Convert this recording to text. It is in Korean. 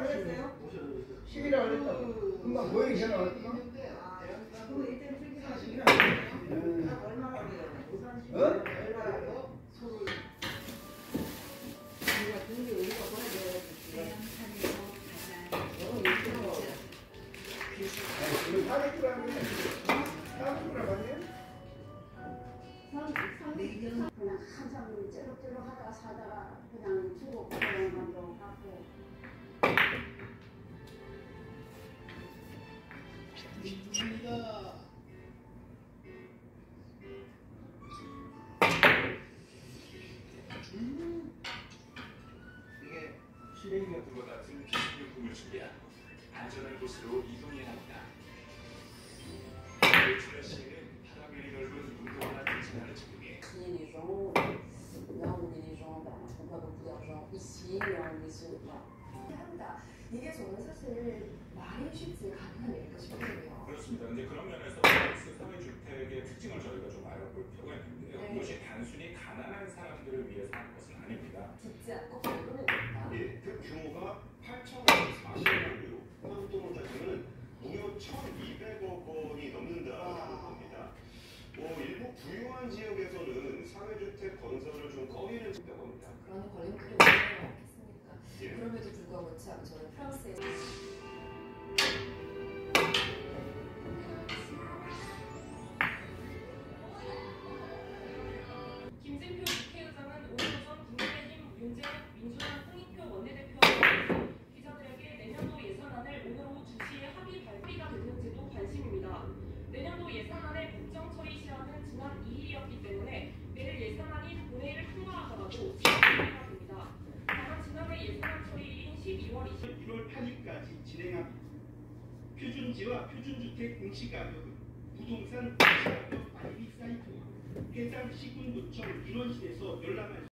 그랬어요? 10이라고 그랬다. 금방 모양이 전화 왔구나. 그거 일단 풀기가 얼마나 돼요? 얼마라고? 우리가 근데 우리가 보내줘야지. 우리 400g 이네. 400g 아니에요? 그냥 한참 쩌룩쩌룩 하다가 사다가 그냥 주고 그냥 만들어 갖고 이게 실외 같은 것 같은 비식용품을 준비하고 안전한 곳으로 이동해야 합니다. 출연 시에는 바람이 넓은 운동화나 등산화를 착용해 les gens, là on met les gens, on voit beaucoup d'argent ici et on met ce là. 합니다. 이게 저는 사실 말이 쉽지 가능한 일일까 싶거든요. 그렇습니다. 이제 그런 면에서 프랑스 사회주택의 특징을 저희가 좀 알아볼 필요가 있는데요. 네. 이것이 단순히 가난한 사람들을 위해서 하는 것은 아닙니다. 듣지 않고 발견을 했다. 예, 그 규모가 8,040억 원이요. 한돈으로 따지면 무려 1,200억 원이 넘는다는 겁니다. 일부 부유한 지역에서는 사회주택 건설을 좀 꺼리는 있다고 합니다. 그런 걸림돌이 얼마나 많겠습니까? 예. 그럼에도 불구하고 참 저는 프랑스에 김진표 국회의장은 오늘 오전 국민의힘 윤재욱 민주당 홍익표 원내대표와 기자들에게 내년도 예산안을 오늘 오후 2시에 합의 발표가 됐는지도 관심입니다. 내년도 예산안의 국정 처리 시한은 지난 2일이었기 때문에 내일 예산안이 본회의를 통과하더라도 12일이 됩니다. 다만 지난해 예산안 처리일인 12월 1월 8일까지 진행한 표준지와 표준주택 공시가격은 부동산 공시가격 관리 사이트 해당 시군구청 인원실에서 열람할